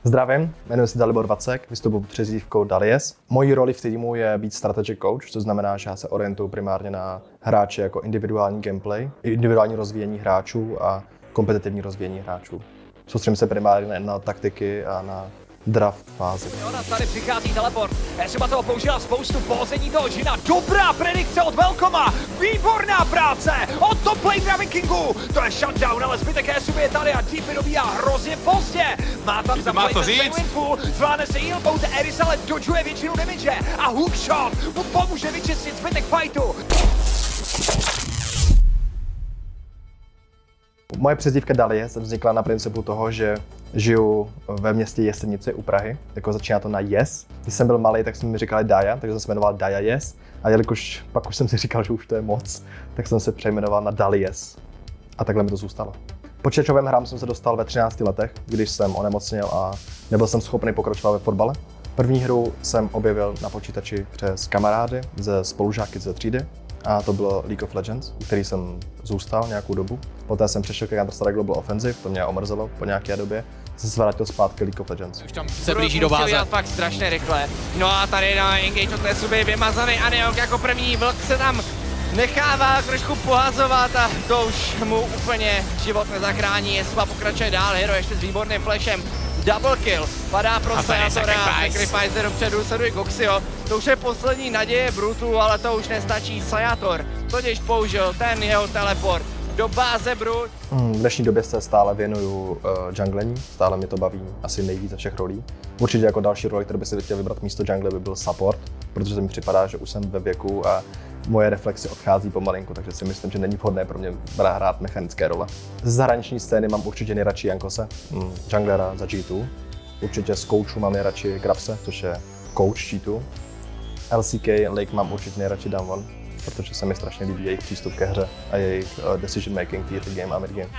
Zdravím, jmenuji se Dalibor Vacek, vystupuji pod přezdívkou Dalies. Mojí roli v týmu je být strategic coach, což znamená, že já se orientuju primárně na hráče jako individuální gameplay, individuální rozvíjení hráčů a kompetitivní rozvíjení hráčů. Soustředím se primárně na taktiky a na draft fázi. Tady přichází teleport. Třeba toho použila spoustu pození toho Džina. Dobrá predikce od Velkoma. Výborná práce od top lane na Vikingu. To je shutdown, ale zbytek SUV je tady a Deepy dobíhá hrozně pozdě. Má tam zaplatit ten pool, zvládne se heal pouze Eris, ale dodžuje většinu damage a hookshot mu pomůže vyčistit zbytek fightu. Moje přezdívka Dalies vznikla na principu toho, že žiju ve městě Jesenice u Prahy, jako začíná to na Yes. Když jsem byl malý, tak jsme mi říkali Daja, takže jsem se jmenoval Daja Yes. A jelikož pak už jsem si říkal, že už to je moc, tak jsem se přejmenoval na Dalies. A takhle mi to zůstalo. Počítačovým hrám jsem se dostal ve 13 letech, když jsem onemocněl a nebyl jsem schopný pokračovat ve fotbale. První hru jsem objevil na počítači přes kamarády ze spolužáky ze třídy. A to bylo League of Legends, u který jsem zůstal nějakou dobu. Poté jsem přešel ke Counter-Strike Global Offensive, to mě omrzelo po nějaké době. Jsem se vrátil zpátky League of Legends. Už tam se blíží do báze. Fakt strašně rychle. No a tady na engage od Nesuby je vymazaný Aniok jako první. Vlk se tam nechává trošku pohazovat a to už mu úplně život nezachrání. Jesva pokračuje dál, Hero ještě s výborným flashem. Double kill, padá pro Sayatora, Sacrifice jde dopředu, sleduje Goxio. To už je poslední naděje Brutu, ale to už nestačí. Sayator totiž použil ten jeho teleport do báze Brut. V dnešní době se stále věnuju junglení, stále mě to baví asi nejvíc ze všech rolí. Určitě jako další roli, kterou by si chtěl vybrat místo jungle, by byl support, protože mi připadá, že už jsem ve věku a moje reflexy odchází pomalinku, takže si myslím, že není vhodné pro mě hrát mechanické role. Z zahraniční scény mám určitě nejradši Jankose, junglera za G2. Určitě z coachů mám nejradši Grabse, což je coach G2. LCK Lake mám určitě nejradši Damwon, protože se mi strašně líbí jejich přístup ke hře a jejich decision making v early game a mid game.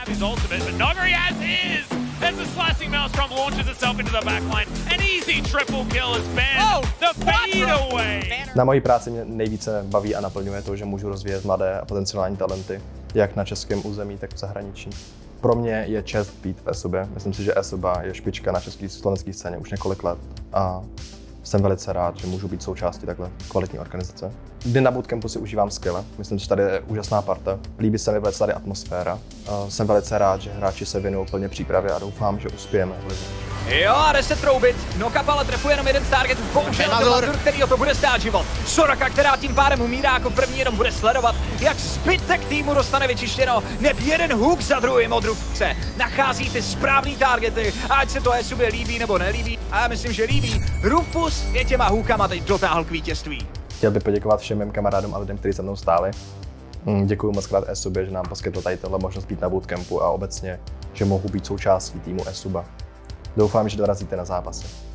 As the slicing maelstrom launches itself into the backline, an easy triple kill is banned. The fade away. Na mojí práci mě nejvíce baví a naplňuje to, že můžu rozvíjet mladé a potenciální talenty, jak na českém území, tak v zahraničí. Pro mě je čest být v ESUBě. Myslím si, že ESUBA je špička na české slovenské scéně už několik let a jsem velice rád, že můžu být součástí takhle kvalitní organizace. Kdy na bootcampu si užívám skille. Myslím, že tady je úžasná parta. Líbí se mi velice tady atmosféra. Jsem velice rád, že hráči se věnují plně přípravě a doufám, že uspějeme. Jo, a jde se troubit. Nokap ale trefuje jenom jeden z targetů. Bohužel Mazur, který o to bude stát život. Soraka, která tím pádem umírá jako první, jenom bude sledovat, jak zbytek týmu dostane vyčištěno. Neb jeden hook za druhým od Rufuse. Nachází ty správný targety, ať se to ESUBě líbí nebo nelíbí. A já myslím, že líbí. Rufus je těma hookama teď dotáhl k vítězství. Chtěl bych poděkovat všem mým kamarádům a lidem, kteří se mnou stáli. Děkuji moc krát ESUBě, že nám poskytl tady tohle možnost být na bootcampu a obecně, že mohu být součástí týmu ESUBA. Doufám, že dorazíte na zápasy.